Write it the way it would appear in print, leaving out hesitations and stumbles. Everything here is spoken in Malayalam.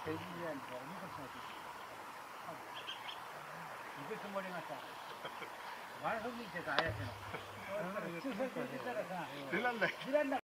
くつもりました。前の見てた怪しいの。出らんない。